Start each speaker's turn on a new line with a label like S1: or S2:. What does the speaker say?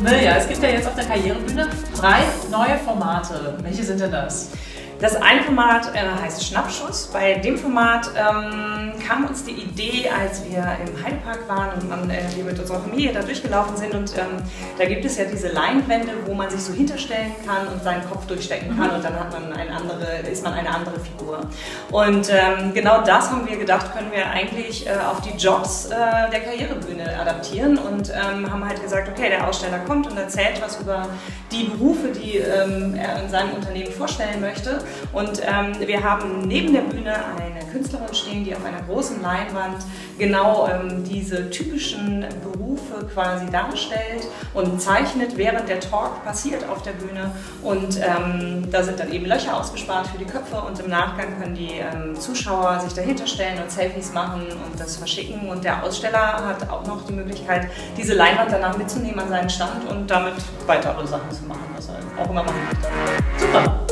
S1: Mirja, es gibt ja jetzt auf der Karrierebühne 3 neue Formate. Welche sind denn das?
S2: Das eine Format heißt Schnappschuss. Bei dem Format kam uns die Idee, als wir im Heidepark waren und wir mit unserer Familie da durchgelaufen sind. Und da gibt es ja diese Leinwände, wo man sich so hinterstellen kann und seinen Kopf durchstecken kann und dann hat man ist man eine andere Figur. Und genau das haben wir gedacht, können wir eigentlich auf die Jobs der Karrierebühne adaptieren und haben halt gesagt, okay, der Aussteller kommt und erzählt was über die Berufe, die er in seinem Unternehmen vorstellen möchte. Und wir haben neben der Bühne eine Künstlerin stehen, die auf einer großen Leinwand genau diese typischen Berufe quasi darstellt und zeichnet, während der Talk passiert auf der Bühne. Und da sind dann eben Löcher ausgespart für die Köpfe und im Nachgang können die Zuschauer sich dahinter stellen und Selfies machen und das verschicken. Und der Aussteller hat auch noch die Möglichkeit, diese Leinwand danach mitzunehmen an seinen Stand und damit weitere Sachen zu machen, was er auch immer machen möchte.
S1: Super!